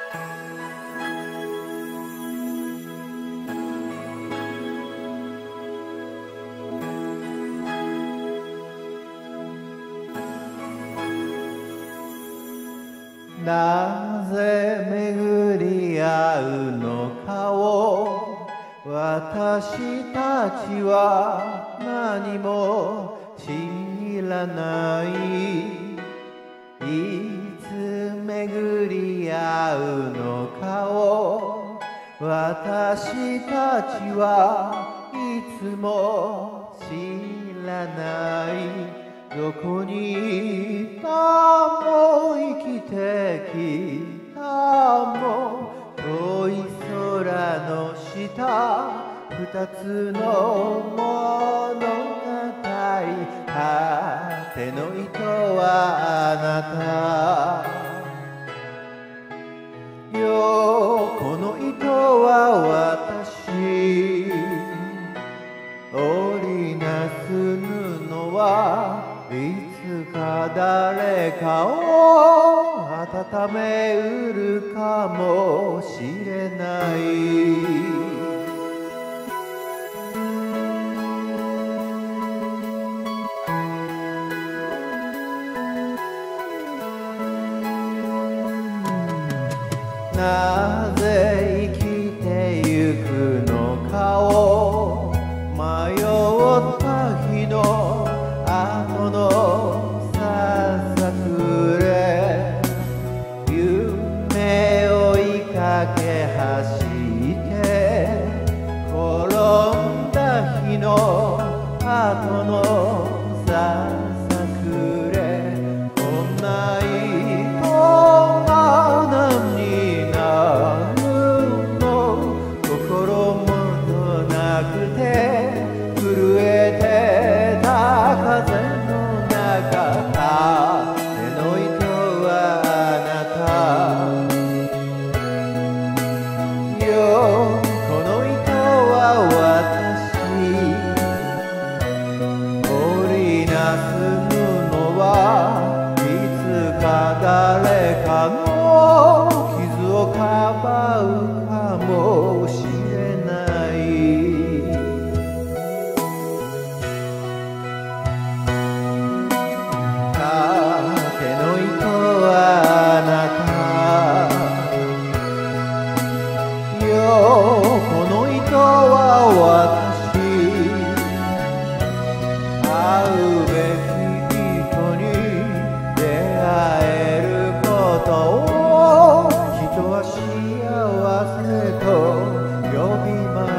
なぜ巡り合うのかを私たちは何も知らない。いつ巡り合うのかを私たちはいつも知らない。どこにいたも生きてきたも遠い空の下二つの物語。果ての糸はあなたよ、この糸は私。織りなす布はいつか誰かを温めうるかもしれない。なぜ生きてゆくのかを迷った日の後のささくれ、夢追いかけ走って転んだ日の後のささくれ、こんな糸が何になるの、心もとなくて震えてた風の中、手の糸はあなたよ、この糸は私。織りなす布はいつか誰かの傷をかばうかもしれない。手の糸はあなたよ、この糸は私。会うべき人に出会えることを人は幸せと呼びます。